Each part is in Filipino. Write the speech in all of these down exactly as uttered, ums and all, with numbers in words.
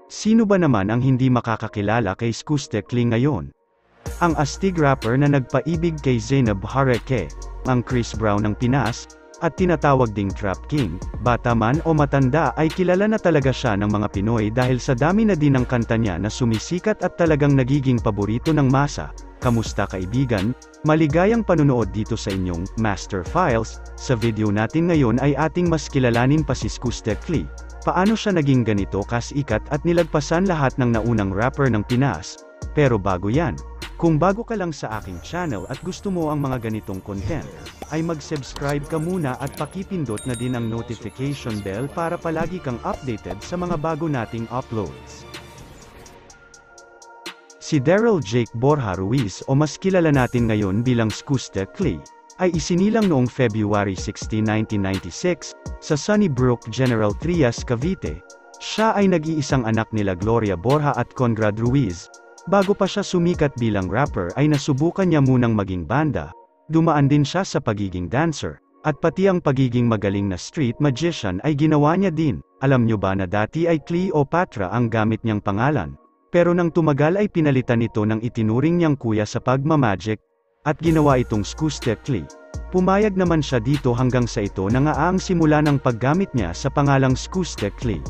Sino ba naman ang hindi makakakilala kay Skusta Clee ngayon? Ang astig rapper na nagpaibig kay Zainab Hareke, ang Chris Brown ng Pinas, at tinatawag ding Trap King, bata man o matanda ay kilala na talaga siya ng mga Pinoy dahil sa dami na din ng kanta niya na sumisikat at talagang nagiging paborito ng masa. Kamusta kaibigan? Maligayang panunood dito sa inyong Master Files. Sa video natin ngayon ay ating mas kilalanin pa si Skusta Clee. Paano siya naging ganito kasikat at nilagpasan lahat ng naunang rapper ng Pinas? Pero bago yan, kung bago ka lang sa aking channel at gusto mo ang mga ganitong content, ay mag-subscribe ka muna at pakipindot na din ang notification bell para palagi kang updated sa mga bago nating uploads. Si DaryleJake Borja Ruiz o mas kilala natin ngayon bilang Skusta Clee, ay isinilang noong February sixteenth, nineteen ninety-six, sa Sunnybrook, General Trias, Cavite. Siya ay nag-iisang anak nila Gloria Borja at Conrad Ruiz. Bago pa siya sumikat bilang rapper ay nasubukan niya munang maging banda, dumaan din siya sa pagiging dancer, at pati ang pagiging magaling na street magician ay ginawa niya din. Alam nyo ba na dati ay Cleopatra ang gamit niyang pangalan? Pero nang tumagal ay pinalitan ito ng itinuring niyang kuya sa pagmamagic, at ginawa itong Skusta Clee. Pumayag naman siya dito hanggang sa ito na nga ang simula ng paggamit niya sa pangalang Skusta Clee.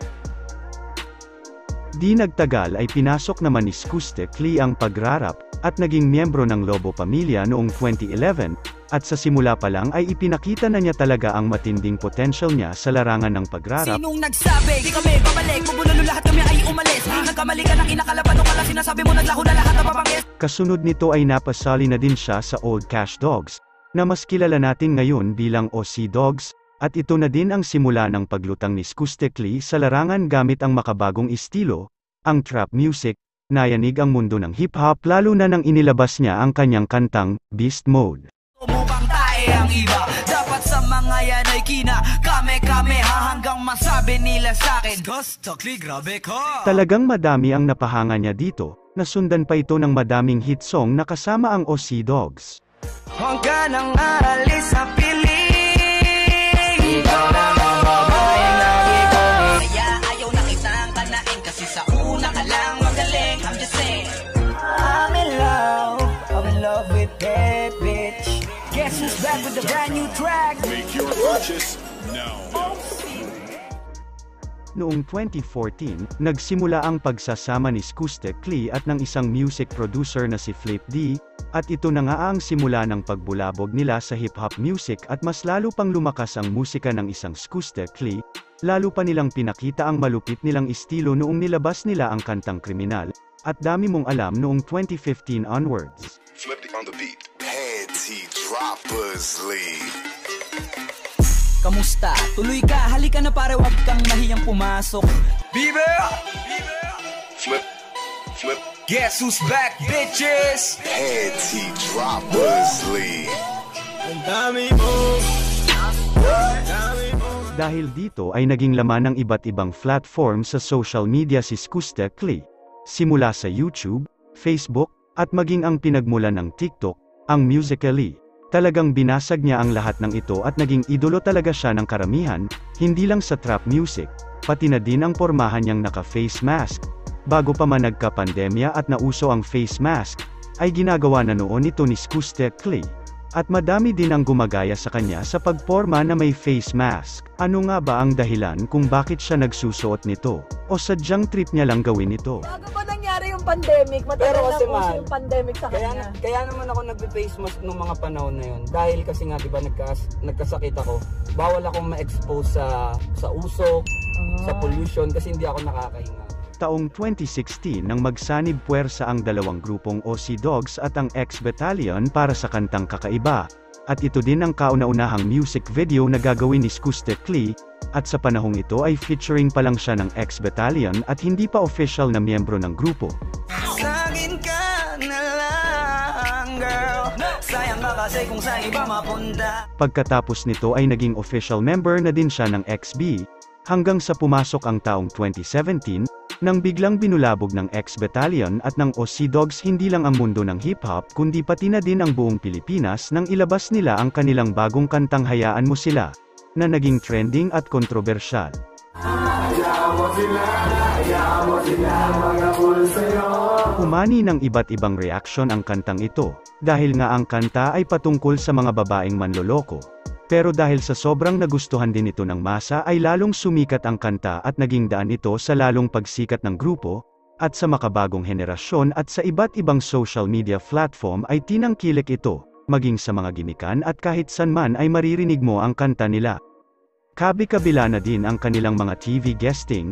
Di nagtagal ay pinasok naman ni Skusta Clee ang pagrarap, at naging miyembro ng Lobo Pamilya noong twenty eleven, at sa simula pa lang ay ipinakita na niya talaga ang matinding potential niya sa larangan ng pagrarap. Sinong nagsabi, di kami babalik, bubulalo lahat kami ay umalis. Nagkamali ka ng inakalaban o kala sinasabi mo naglaho na lahat na papangis. Kasunod nito ay napasali na din siya sa Old Cash Dogs, na mas kilala natin ngayon bilang O C Dogs, at ito na din ang simula ng paglutang ni Skusta Clee sa larangan gamit ang makabagong estilo, ang trap music. Nayanig ang mundo ng hip-hop lalo na nang inilabas niya ang kanyang kantang, Beast Mode. Umubang tae ang iba, dapat sa mga yan ay kina, kame-kame hanggang masabi nila sa'kin, Skusta Clee, grabe ka! Talagang madami ang napahanga niya dito, nasundan pa ito ng madaming hit song na kasama ang O C Dogs. Huwag ka nang aalis sa piling, ikaw na ang babae na ibig. Kaya ayaw na kitang kanain kasi sa una ka lang magaling. I'm just saying, I'm in love, I'm in love with that bitch. Guess who's back with the brand new track? Make your purchase now. Noong twenty fourteen, nagsimula ang pagsasama ni Skusta Clee at ng isang music producer na si Flip D, at ito na nga ang simula ng pagbulabog nila sa hip-hop music at mas lalo pang lumakas ang musika ng isang Skusta Clee, lalo pa nilang pinakita ang malupit nilang estilo noong nilabas nila ang kantang Kriminal, at dami mong alam noong twenty fifteen onwards. Flip on the beat. Panty droppers lead. Kamusta? Tuloy ka, halika na pare, wag kang mahiyang pumasok. Bibe! Flip. Flip. Guess who's back, bitches? Panty droppers lead. Ang dami mo. Dahil dito ay naging laman ng iba't ibang platform sa social media si Skusta Clee. Simula sa YouTube, Facebook, at maging ang pinagmulan ng TikTok, ang Musical.ly. Talagang binasag niya ang lahat ng ito at naging idolo talaga siya ng karamihan, hindi lang sa trap music, pati na din ang pormahan niyang naka-face mask. Bago pa man nagka-pandemya at nauso ang face mask, ay ginagawa na noon ito ni Skusta Clee. At madami din ang gumagaya sa kanya sa pagporma na may face mask. Ano nga ba ang dahilan kung bakit siya nagsusuot nito? O sadyang trip niya lang gawin ito? Bago pa nangyari yung pandemic, matagal Pero na kasi, po man, yung pandemic sa Kaya, kanya. kaya naman ako nagbe-face mask nung mga panahon na yun. Dahil kasi nga, di ba, nagkas, nagkasakit ako. Bawal akong ma-expose sa, sa usok, sa pollution, kasi hindi ako nakakahinga. Taong twenty sixteen nang magsanib puwersa ang dalawang grupong O C Dogs at ang X Battalion para sa kantang Kakaiba, at ito din ang kauna-unahang music video na gagawin ni Skusta Clee, at sa panahong ito ay featuring pa lang siya ng X Battalion at hindi pa official na miyembro ng grupo. Sa'kin ka na lang, girl. Sayang ka kasi kung sa iba mapunta. Pagkatapos nito ay naging official member na din siya ng X B, hanggang sa pumasok ang taong twenty seventeen, nang biglang binulabog ng X Battalion at ng O C Dogs hindi lang ang mundo ng hip-hop kundi pati na din ang buong Pilipinas nang ilabas nila ang kanilang bagong kantang Hayaan Mo Sila, na naging trending at kontrobersyal. Umani ng iba't ibang reaksyon ang kantang ito, dahil nga ang kanta ay patungkol sa mga babaeng manloloko. Pero dahil sa sobrang nagustuhan din ito ng masa ay lalong sumikat ang kanta at naging daan ito sa lalong pagsikat ng grupo, at sa makabagong henerasyon at sa iba't ibang social media platform ay tinangkilik ito, maging sa mga gimikan at kahit saan man ay maririnig mo ang kanta nila. Kabi-kabila na din ang kanilang mga T V guesting.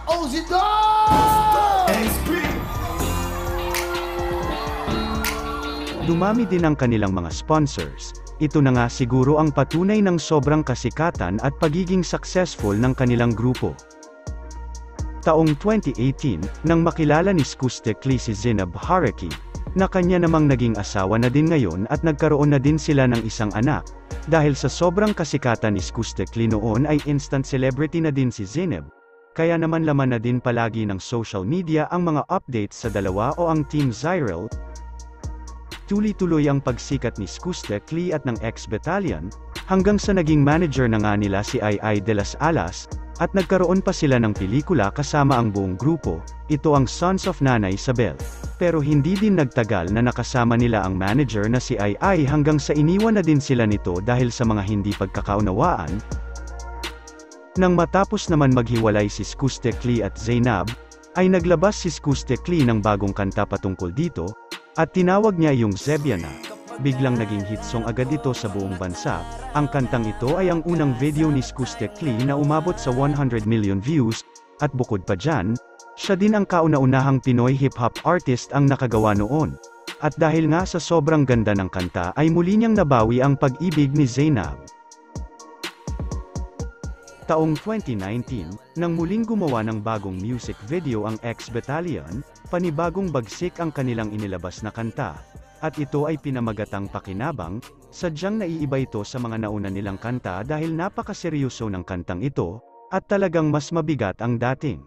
Dumami din ang kanilang mga sponsors. Ito na nga siguro ang patunay ng sobrang kasikatan at pagiging successful ng kanilang grupo. Taong twenty eighteen, nang makilala ni Skusta Clee si Zainab Haraki, na kanya namang naging asawa na din ngayon at nagkaroon na din sila ng isang anak. Dahil sa sobrang kasikatan ni Skusta Clee noon ay instant celebrity na din si Zainab. Kaya naman laman na din palagi ng social media ang mga updates sa dalawa o ang Team Zyril. Tuloy-tuloy ang pagsikat ni Skusta Clee at ng ex-battalion, hanggang sa naging manager na nga nila si Ai Ai de las Alas, at nagkaroon pa sila ng pelikula kasama ang buong grupo, ito ang Sons of Nanay Isabel. Pero hindi din nagtagal na nakasama nila ang manager na si Ai Ai hanggang sa iniwan na din sila nito dahil sa mga hindi pagkakaunawaan. Nang matapos naman maghiwalay si Skusta Clee at Zainab, ay naglabas si Skusta Clee ng bagong kanta patungkol dito, at tinawag niya yung Zebiana. Biglang naging hit song agad ito sa buong bansa. Ang kantang ito ay ang unang video ni Skusta Clee na umabot sa one hundred million views, at bukod pa dyan, siya din ang kauna-unahang Pinoy hip-hop artist ang nakagawa noon. At dahil nga sa sobrang ganda ng kanta ay muli niyang nabawi ang pag-ibig ni Zainab. Taong twenty nineteen, nang muling gumawa ng bagong music video ang ex-battalion, panibagong bagsik ang kanilang inilabas na kanta. At ito ay pinamagatang pakinabang, sadyang naiiba ito sa mga nauna nilang kanta dahil napakaseryoso ng kantang ito, at talagang mas mabigat ang dating.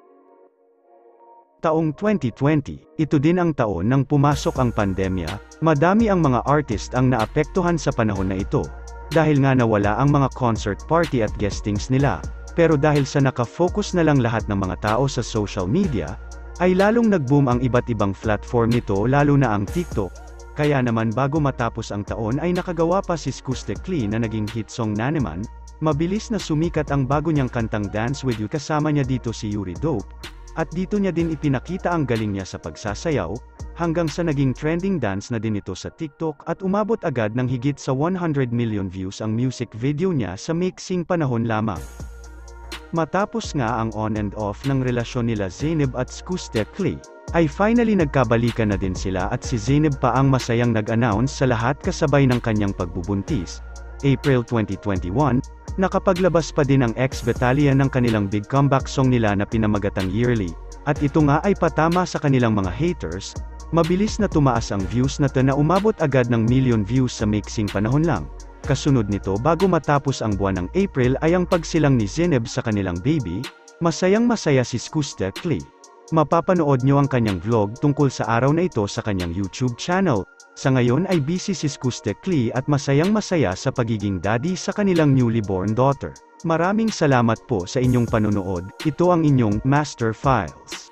Taong twenty twenty, ito din ang taon nang pumasok ang pandemya, madami ang mga artist ang naapektuhan sa panahon na ito. Dahil nga nawala ang mga concert party at guestings nila, pero dahil sa nakafocus na lang lahat ng mga tao sa social media, ay lalong nag-boom ang iba't ibang platform nito lalo na ang TikTok. Kaya naman bago matapos ang taon ay nakagawa pa si Skusta Clee na naging hit song na naman, mabilis na sumikat ang bago niyang kantang Dance With You kasama niya dito si Yuri Dope, at dito niya din ipinakita ang galing niya sa pagsasayaw, hanggang sa naging trending dance na din ito sa TikTok at umabot agad ng higit sa one hundred million views ang music video niya sa mixing panahon lamang. Matapos nga ang on and off ng relasyon nila Zainab at Skusta Clee, ay finally nagkabalikan na din sila at si Zainab pa ang masayang nag-announce sa lahat kasabay ng kanyang pagbubuntis. April twenty twenty-one, nakapaglabas pa din ang ex-battalion ng kanilang big comeback song nila na pinamagatang Yearly, at ito nga ay patama sa kanilang mga haters. Mabilis na tumaas ang views na to na umabot agad ng million views sa mixing panahon lang. Kasunod nito bago matapos ang buwan ng April ay ang pagsilang ni Zainab sa kanilang baby. Masayang masaya si Skusta Clee. Mapapanood nyo ang kanyang vlog tungkol sa araw na ito sa kanyang YouTube channel. Sa ngayon ay busy si Skusta Clee at masayang masaya sa pagiging daddy sa kanilang newly born daughter. Maraming salamat po sa inyong panonood. Ito ang inyong Master Files.